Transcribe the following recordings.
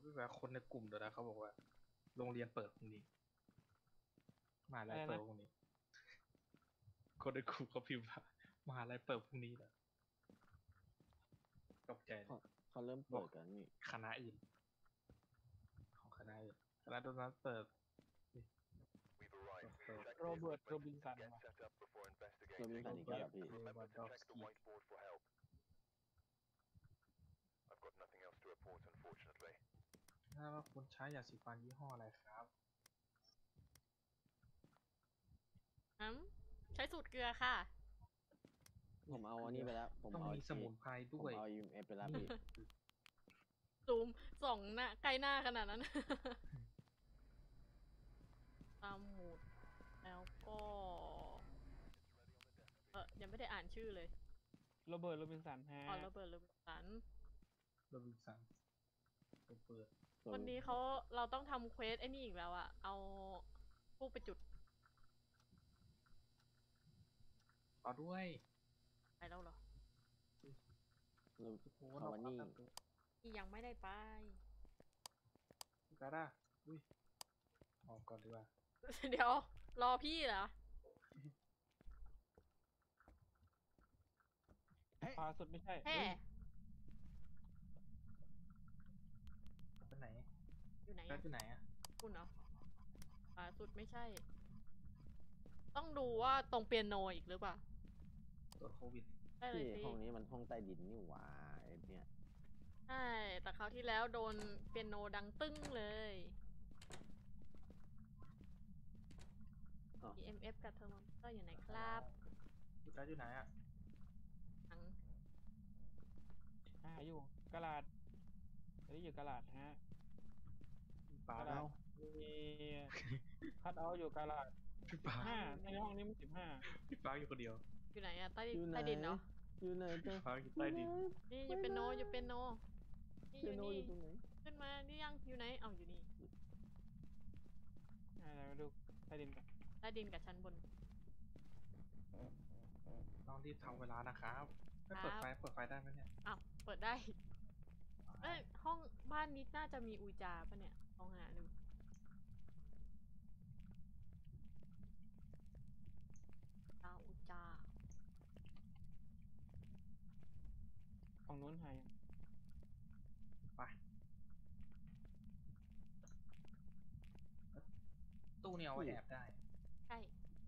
แบบคนในกลุ่มเดี๋ยวนะเขาบอกว่าโรงเรียนเปิดพรุ่งนี้มหาลัยเปิดพรุ่งนี้คนในกลุ่มเขาพิมพ์ว่ามหาลัยเปิดพรุ่งนี้เหรอตกใจเลยเขาเริ่มเปิดกันนี่คณะอื่นของคณะอื่นคณะตรงนั้นเปิดโรเบิร์ตโรบินสันว่ะโรบินสันอีกแล้วเหรอพี่วันดอฟสกี้ถ้าว่าคุณใช้ยาสีฟันยี่ห้ออะไรครับใช้สูตรเกลือค่ะผมเอาอันนี้ไปแล้วผมต้องเอามีสมุนไพรผมด้วยเอา EMF ไปแล้วพี่ซูมส่องหน้าใกล้หน้าขนาดนั้น ตามหมุดแล้วก็ยังไม่ได้อ่านชื่อเลยโรเบิร์ตโรบินสันฮะอ๋อโรเบิร์ตโรบินสันโรบินสันเปิดวันนี้เราต้องทำเควสไอ้นี่อีกแล้วอะเอาพวกไปจุดต่อด้วยไปแล้วเหรอโอ้โหคาวานี่ที่ยังไม่ได้ไปกาด้าอุ้ยออกก่อนดีกว่าเดี๋ยวรอพี่เหรอขวาสุดไม่ใช่แฮ่ไปไหนอยู่ไหนแป๊อะบอยู่ไหนอะคุณเหรอขวาสุดไม่ใช่ ต้องดูว่าตรงเปียโนอีกหรือเปล่าตรวจโควิดได้เลยพี่สิห้องนี้มันห้องใต้ดินนี่หว่าไอ้เนี่ยใช่แต่คราวที่แล้วโดนเปียโนดังตึ้งเลยอ๋อ EMF กับเทอร์โมมิเตอร์อยู่ไหนครับพี่การดอยู่ไหนอะทั้งอยู่กระดาษอันนี้อยู่กระดาษฮะปากระแล้ดาว ษมีคัดเอาท์อยู่กระดาษพี่ปา 15ในห้องนี้มัน15 พี่ปาอยู่คนเดียวอยู่ไหนอะใต้อยู่ไหนใต้ดินเนาะอยู่ไหนเจ้าปาอยู่ใต้ดินนี่อยู่เป็นโนอยู่เป็นโนนี่อเปียยู่โนนี่อยู่ตรงไหนขึ้นมานี่ยังอยู่ไหนเอาอยู่นี่อะไรมาดูใต้ดินกันใต้ดินกับชั้นบนต้องรีบทำเวลานะครับไม่เปิดไฟ เปิดไฟได้ไหมเนี่ยอ้าวเปิดได้ เอ้ยห้องบ้านนี้น่าจะมีอุจจาปะเนี่ยลองหาดูอุจจาฝั่งนู้นหายยังไป ตู้เนี่ยเอาไว้แอบได้ใช่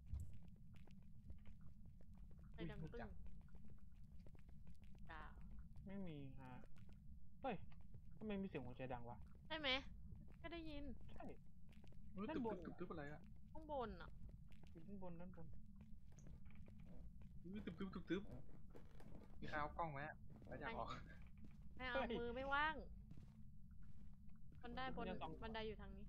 ไปดังอุ๊ยตึ้จังบดาวไม่มีฮะเฮ้ยทำไมมีเสียงหัวใจดังวะใช่ไหมก็ได้ยินใช่เฮ้ยด้านบนตึบอะไรอะข้างบนอ่ะอยู่ด้านบนด้านบนตึบมีใครเอากล้องไหมอะแล้วอยากออกไม่เอามือไม่ว่างบันไดบนบันไดอยู่ทางนี้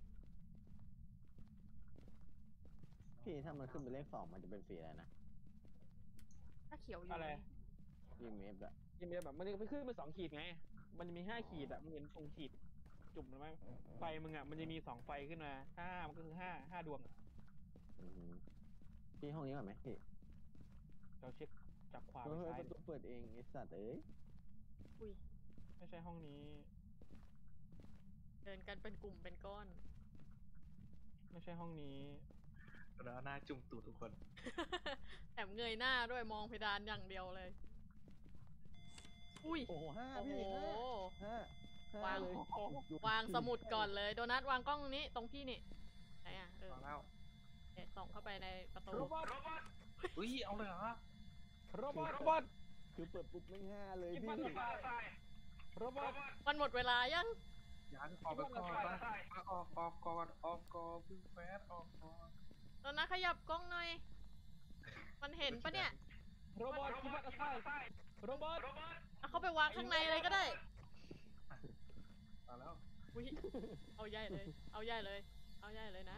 พี่ถ้ามันขึ้นเป็นเลข2มันจะเป็นสีอะไรนะถ้าเขียวอยู่อะไร EMF อะยังมีแบบมันไปขึ้นเป็น2 ขีดไง มันจะมี5 ขีดอะมึงเห็นตรงขีดจุ่มมันไหมไฟมึงอะมันจะมี2 ไฟขึ้นมา5มันก็คือ5ดวงอะอือหือพี่ห้องนี้ก่อนไหมพี่เราเช็คจากขวาเฮ้ไปยซ้ายประตูเปิดเองไอ้สัตว์เอ้ยอุ้ยไม่ใช่ห้องนี้เดินกันเป็นกลุ่มเป็นก้อนไม่ใช่ห้องนี้แล้วหน้าจุ่มตูดทุกคนแถมเงยหน้าด้วยมองเพดานอย่างเดียวเลย อุ้ยโอ้โหห้าโอ้โหพี่ห้าวางเลยวางสมุดก่อนเลยโดนัทวางกล้องนี้ตรงพี่นี่ไหนอ่ะมาแล้วส่องเข้าไปในประตูโรบอทอุ้ยเอาเลยเหรอโรบอทคือเปิดปุ๊บไม่ห้าเลยกินพี่มันโรบอทมันหมดเวลายังยังออกไปก่อนปะออกก่อนออกก่อนพึ่งแฟสออกก่อนโดนัทขยับกล้องหน่อย มันเห็นปะเนี่ยโรบอทกินมันอะไรโรบอทเอาเข้าไปวางข้างในเลยก็ได้มาแล้วอุ้ยเอาใหญ่เลย เอาใหญ่เลย เอาใหญ่เลยนะ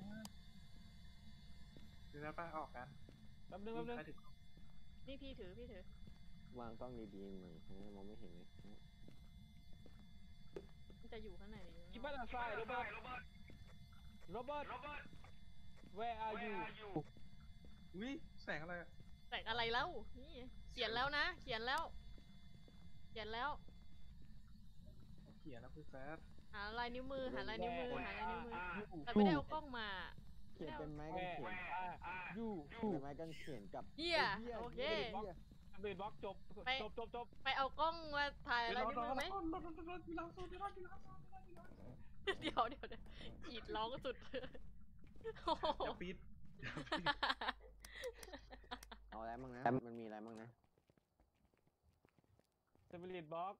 เดี๋ยวนะป้าออกกันแป๊บนึงใครถึงนี่พี่ถือวางกล้องดีๆหน่อยมองไม่เห็นเลยมันจะอยู่ข้างในหรือกินข้างมันนอกอะไรโรบอทโรบอท where are you อุ้ยแสงอะไรอะแต่งอะไรแล้ว นี่เขียนแล้วนะ เขียนแล้วเขียนนะพึ่งแฟสหาลายนิ้วมือ หาลายนิ้วมือ หาลายนิ้วมือยูแต่ไม่ได้เอากล้องมาเขียนเป็นไม้แวกางเขนยูเป็นไม้กางเขนกับเหี้ยหี้ยโอเคเหี้ยเบนบล็อกจบไปจบไปเอากล้องมาถ่ายลายนิ้วมือไหม เดี๋ยวกรีดร้องสุดโอ้โหอย่าปิดเอาอะไรบ้างนะมันมีอะไรบ้างนะสปิริตบล็อก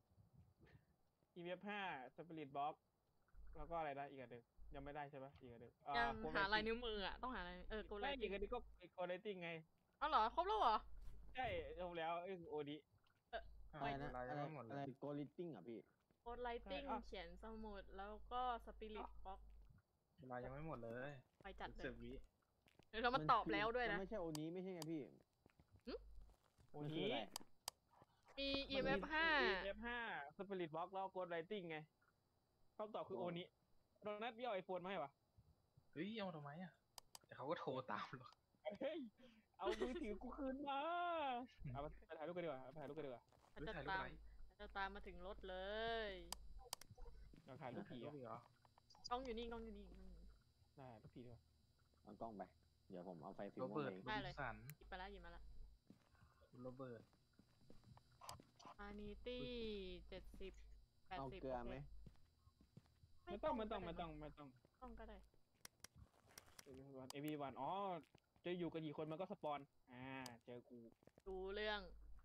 EMF 5สปิริตบล็อกแล้วก็อะไรนะอีกอันหนึ่งยังไม่ได้ใช่ปะอีกอันหนึ่งยังหาลายนิ้วมืออ่ะ ต้องหาลายโกไม่ลายอีกอันนี้ก็โกเลติ้งไงเอาเหรอ ครบแล้วเหรอใช่จบแล้วโอดิอะไรนะลายอะไรยังไม่หมดเลอะไรยโกลิตติ้งอ่ะพี่โกดไลติ้งเขียนสมุดแล้วก็สปิริตบ็อกลายยังไม่หมดเลยไปจัดเลสิยบวิเดี๋ยวเรามาตอบแล้วด้วยนะมันไม่ใช่โอนี้ไม่ใช่ไงพี่โอมันคืนี้อะไรมี EMF EMF 5สปิริตบล็อกแล้วโกดไลติ้งไงคำตอบคือโอนี้โดนัทพี่เอาไอโฟนมาให้ปะเฮ้ยเอามาทำไมอ่ะแต่เขาก็โทรตามหรอกเฮ้ยเอามือถือกูคืนมาเอาไปถ่ายรูปกันดีกว่าไปถ่ายรูปกันดีกว่า 5 เฮ้ยจะถ่ายรูปตามอะไรจะตามมาถึงรถเลยเราถ่ายรูปผีรูอ่ะปอีกเหรอกล้องอยู่นี่กล้องอยู่นี่กล้องอยู่นี่ได้รูปผีด้วยเอากล้องไป เดี๋ยวผมเอาไฟฟิโรล์มเบิร์ตเองโรบินสันหยิบมาแล้วหยิบมาแล้วโรเบิร์ตอานิตี้70 80 เอาเกลือไหมไม่ต้องก็ด้มั้งต้องกล้องก็ได้ everyone อ๋อจะอยู่กันกี่คนมันก็สปอนเจอกูดูเรื่อง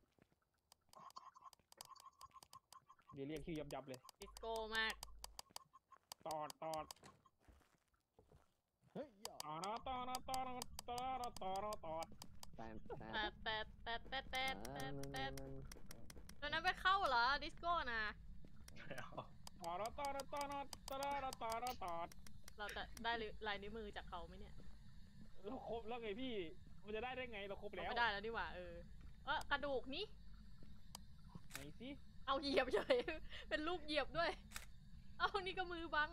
เดี๋ยวเรียกชื่อยับเลยดิสโก้มากตอดเฮ้ยหยอกตอดแต่ตอนนั้นไปเข้าเหรอดิสโก้นะไม่เอาเราจะได้ลายนิ้วมือจากเขาไหมเนี่ยเราครบแล้วไงพี่มันจะได้ไงเราครบเราแล้วไม่ได้แล้วนี่หว่ากระดูกนี้ไหนสิเอาเหยียบเฉย เป็นรูปเหยียบด้วย เอานี่ก็มือบัง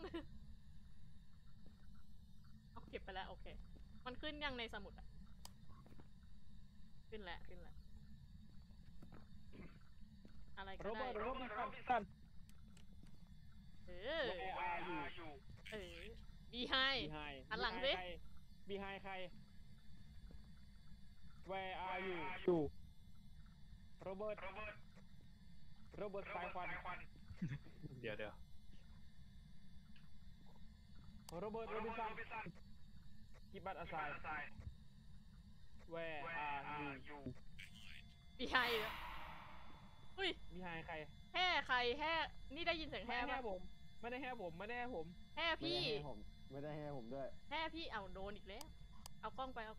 เอาเก็บไปแล้วโอเค มันขึ้นยังในสมุดอะขึ้นแล้วอะไรก็โรเบิได้ร์ตโรบินสันเออ Where are you บีไฮ Behind หันหลังสิ Behind ใคร Where are you โรเบิร์ตสายควันเดี๋ยวโรเบิร์ตโรบินสันกิบบัตอาไซ Where are you บีไฮอุ้ย Behind ใครแห่ใครแห่นี่ได้ยินเสียงไม่แห่ได้ปะแห่ผมไม่ได้แห่ผมแห่ไม่พี่ได้ให้ผมไม่ได้ให้ผมด้วยแห่พี่เอาโดนอีกแล้ว เอากล้องไป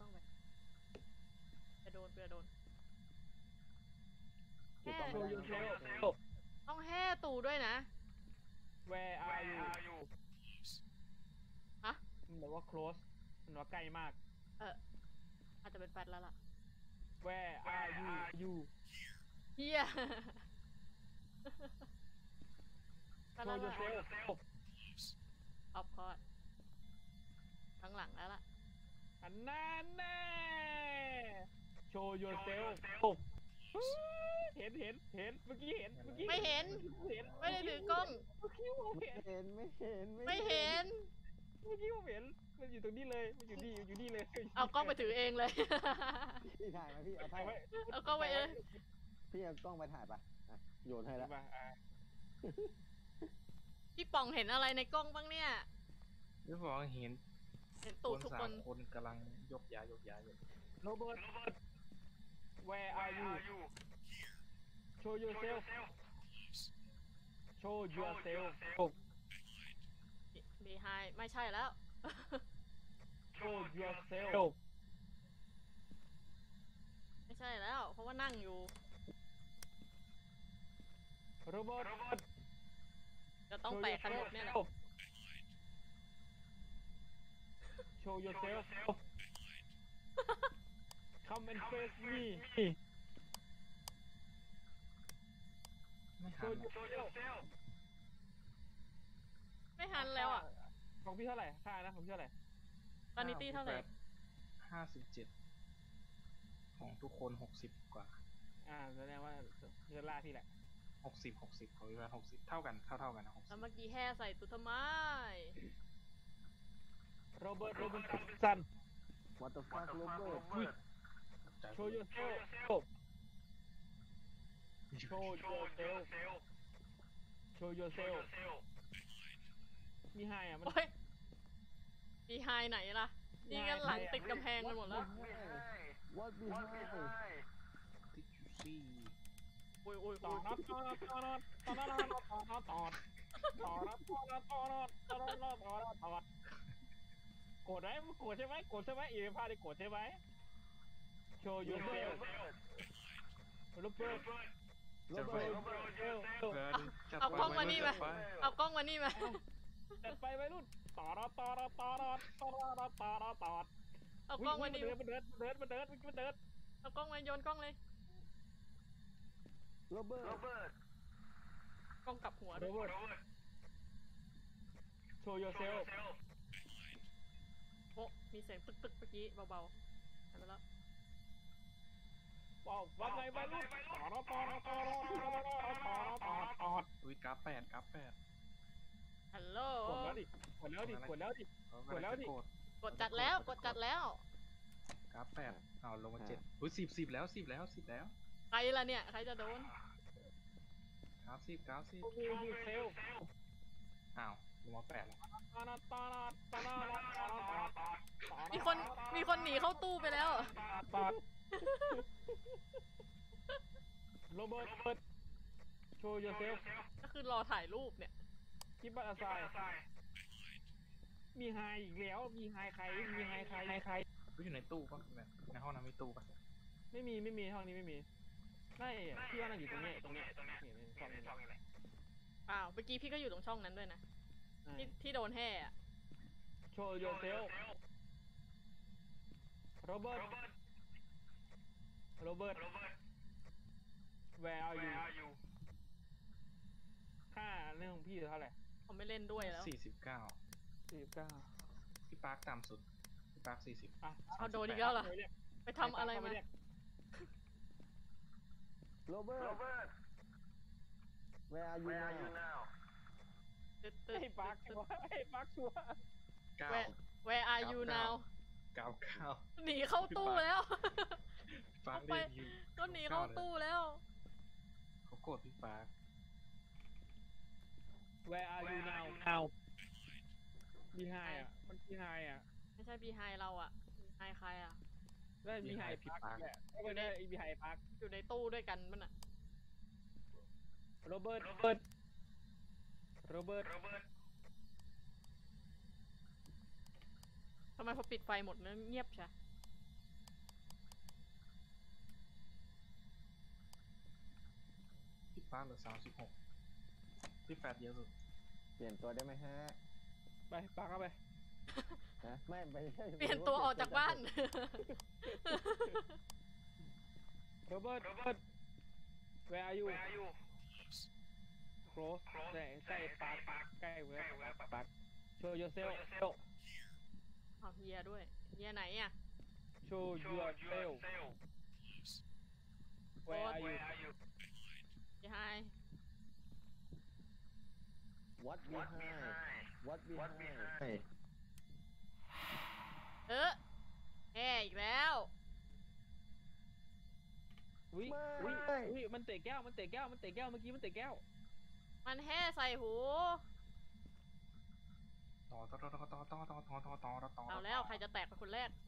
จะโดนแห่เก็บกล้องไม่ได้ Show นะ yourself ต้องแห่ตู่ด้วยนะ Where are you ฮะมันบอกว่า close มันว่าใกล้มากอาจจะเป็นแฟดแล้วล่ะ Where are you เฮีย Show yourself ออฟคอร์ดข้างหลังแล้วล่ะอันนั้นแน่ Show yourself เห็นเมื่อกี้เห็นไม่เห็น ไม่ได้ถือกล้องเมื่อกี้ผมเห็นไม่เห็นเมื่อกี้ผมเห็นมันอยู่ตรงนี้เลยมันอยู่นี่เลยเอากล้องไปถือเองเลยพี่ถ่ายมาพี่เอาถ่าถ่าย ยไว้เอากล้องไปเองพี่เอากล้องไปถ่ายปะอ่ะโยนให้แล้วมาพี่ป่องเห็นอะไรในกล้องบ้างเนี่ยพี่บอกเห็นเห็นคตู่นทุกสาคมนคนกำลังยกย้ายอยู่โรเบิร์ต Where are you Show yourself Show yourself บีไฮไม่ใช่แล้ว Show yourself ไม่ใช่แล้ว เพราะว่านั่งอยู่โรเบิร์ตจะต้องแตกกันหมดเนี่ยแหละ Show yourself Come and face me ไม่หั Show น yourself ไม่หันแล้วอ่ะของพี่เท่าไหร่ค่านะของพี่เท่าไหร่ตอนนี้ตี้เท่าไหร่ 57ของทุกคน60 กว่าแสดงว่าเดือนล่าพี่แหละ 60ของพี่แพท60เท่ากันเท่ากันนะแล้วเมื่อกี้แห่ใส่ตุ๊ทำไมโรเบิร์ตสัน What the fuck Robert 60ใจโชว์ yourself โชว์ yourself โชว์ yourself มีไฮอ่ะมันโอ้ยมีไฮไหนล่ะ นี่กันหลังติดกำแพงกันหมดแล้ว What behind ติดยูซี่โอ้ยโอ้ยต่โอ้อย น็อตต่อน็อตต่อน็อตต่อน็อตต่อน็อตต่อน็อตต่อน็อตต่อน็อตต่อน็อตต่อน็อตต่อน็อตต่อน็อตต่อน็อตโกรธไหมโกรธใช่ไหมโกรธใช่ไหมอีเวนต์พาได้โกรธใช่ไหมโชว์ yourself โรเบิร์ตจะไปเอากล้องมานี่มาเอากล้องมานี่มาจัดไปไปรุ่นต่อน็อตต่อน็อตต่อน็อตต่อน็อตต่อน็อตต่อน็อตเอากล้องมานี่มันเดินเอากล้องมาโยนกล้องเลย Robert กล้องกลับหัวโรด้วยเบิร์ตโชว์ yourself โอ้มีเสียงตึกตึกเมื่อกี้เบาๆหายไปแล้วว้าวว่าไงไปรุ่นต่อน็อตต่อน็อตต่อน็อตต่อน็อตต่อน็อตต่อน็อตต่อน็อตอุ้ยกราฟ8 ฮัลโหลกดแล้วดิกดแล้วดิกดแล้วดิ กดแล้วดิกดจัดแล้วกดจัดแล้วกราฟ8เอาลงมา7อุ้ย10แล้ว10แล้วใครล่ะเนี่ย ใครจะโดนกราฟ10 โชว์ yourself อ้าวลงมา8แล้วต่อน็อตต่อน็อตต่อน็อตต่อน็อตต่อน็อตต่อน็อตมีคนหนีเข้าตู้ไปแล้วต่อโรเบิร์ตโชว์ yourself ก็คือรอถ่ายรูปเนี่ยคิปบัตอาไซมีไฮอีกแล้วมีไฮใครมีไฮใครใครอุ้ยอยู่ในตู้ป่ะในห้องน้ำมีตู้ป่ะไม่มีห้องนี้ไม่มีไม่พี่ว่าน่าอยู่ตรงนี้นี่ช่องนี้อ้าว เมื่อกี้พี่ก็อยู่ตรงช่องนั้นด้วยนะ ที่โดนแห่อะโชว์ yourself โรเบิร์ต where are you ค่าเรื่องของพี่เท่าไหร่ผมไม่เล่นด้วยแล้ว 49 49 พี่ปาร์คต่ำสุดพี่ปาร์ค40 อ่ะเอาโดนอีกแล้วเหรอ ไปทำอะไรมา Robert Where are you now ตึ๊ดไอ้ปักชัวร์ 9 Where are you now 99 หนีเข้าตู้แล้วปาร์คเรียกอยู่ก็หนีเข้าตู้แล้วเขาโกรธพี่ปาร์ค where are you now มีไฮอ่ะมันมีไฮอ่ะไม่ใช่บีไฮเราอะบีไฮใครอะได้มีไฮปักแหละไม่ได้มีไฮปักอยู่ในตู้ด้วยกันมันอะโรเบิร์ตทำไมพอปิดไฟหมดแล้วเงียบใช่พี่ปาร์คเหลือ36พี่แฟดเยอะสุดเปลี่ยนตัวได้ไหมฮะไปปักเข้าไปฮะไม่ไปเปลี่ยนตัวออกจากบ้านโรเบิร์ต where are you close ใกล้ปักใกล้เว้ยปัก show yourself เอาเฮียด้วยเฮียไหนอะ show yourself where are you บีไฮ What behind แห่อีกแล้วอุ้ยมันเตะแก้วเมื่อกี้มันเตะแก้วมันแห่ใส่หูต่อเอาแล้วใครจะแตกเป็นคนแรก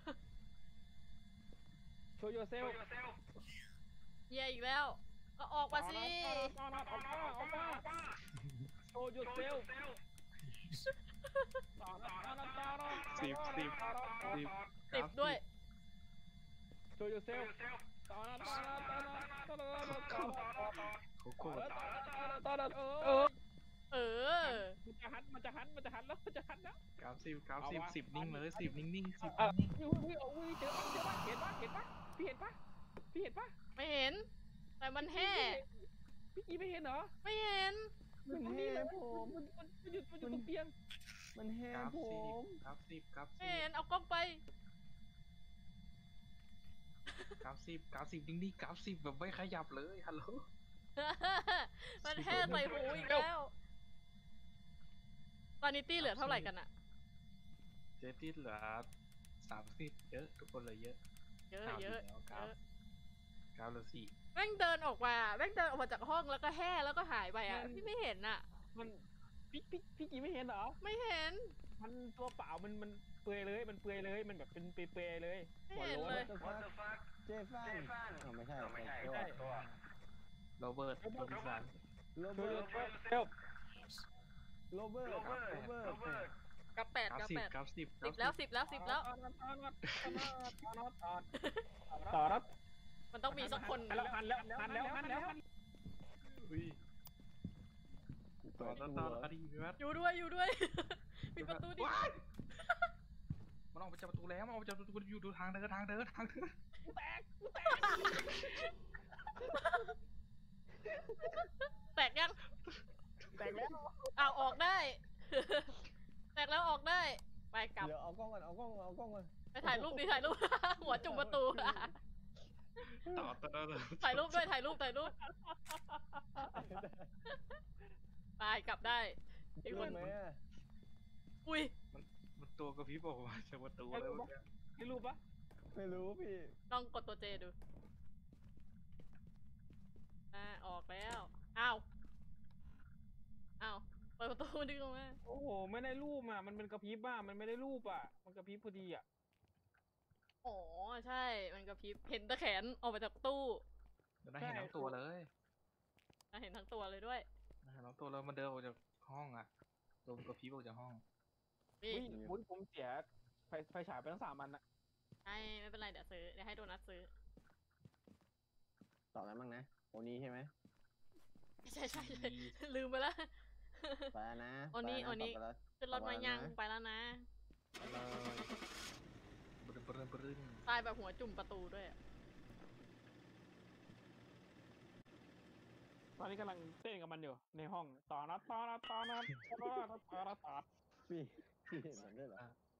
show yourself เฮียอีกแล้ว ก็ออกมาสิออกมา show yourself ติดด้วย show yourself เขาโกรธเออมันจะหันแล้วกราฟ10นิ่งเลย10นิ่ง10 เห็นปะพี่เห็นปะไม่เห็น แต่มันแห่พี่กี้ไม่เห็นเหรอไม่เห็นมันแห่ผมมันอยู่ตรงเตียงมันแห่กราฟผม 10กราฟ10กราฟไม่เห็น เอากล้องไป 10นิ่งๆกราฟ10แบบไม่ขยับเลยฮัลโหลมันแห่ใส่หูอีกแล้วตอนนี้ตี้เหลือเท่าไหร่กันอะเจตี้เหลือ30เยอะทุกคนเลยเยอะเยอะอ้าวเยอะดีแล้วเยครับอะก้าวเหลือ4 แม่งเดินออกมาจากห้องแล้วก็แห่แล้วก็หายไปอะพี่ไม่เห็นอะมันพี่กีไม่เห็นเหรอไม่เห็นมันตัวเปล่ามันเปลือยเลยมันเปลือยเลยมันแบบเป็นเปลือยๆเลยไม่หัวเห็นโล้นเลย What the fuck เจฟานไม่ใช่ไม่ใช่โรเบิร์ตโรบินสันโรเบิร์ตเร็วโรเบิร์ตกับแปด 90 สิบแล้ว10 แล้วต่อรับมันต้องมีสักคนหันแล้วอุ้ยต่ออดีพี่แมทอยู่ด้วย มีประตูดิว้ายมันออกไปจากประตูแล้วมันออกไปจากประตูอยู่ดูทางเดินแตกยังแตกแล้วอ้าวออกได้ แตกแล้วออกได้ ไปกลับเดี๋ยวเอากล้องก่อนไปถ่ายรูปดิถ่ายรูป หัวจุ่มประตูต่อถ่ายรูปด้วยถ่ายรูปไปกลับได้ไอ้คนไหมอุ้ยมันตัวกระพริบออกมาจากประตูแล้วเนี่ยนี่รูปปะไม่รู้พี่ลองกดตัวเจดูออกแล้วอ้าวเปิดประตูดึงออกมาโอ้โหไม่ได้รูปอ่ะมันเป็นกระพริบบ้ามันไม่ได้รูปอ่ะมันกระพริบพอดีอ่ะอ๋อใช่มันกระพริบเห็นตะแขนออกมาจากตู้เดี๋ยวน่าเห็นทั้งตัวเลยเห็นทั้งตัวเลยด้วยน่าเห็นทั้งตัวเลยมันเดินออกจากห้องอ่ะตัวมันกระพริบออกจากห้องนี่อุ้ยผมเสียไฟฉายไปทั้ง3 อันนะใช่ไม่เป็นไรเดี๋ยวซื้อเดี๋ยวให้โดนัทซื้อต่อกันบ้างนะโอนี้ใช่ไหมใช่ลืมไปแล้วไปแล้วนะโอนี้ ขึ้นรถมายังไปแล้วนะเลยปรึ้นตายแบบหัวจุ่มประตูด้วยอะตอนนี้กำลังเต้นกับมันอยู่ในห้องต่อนัดพี่เห็นมันด้วยเหรอ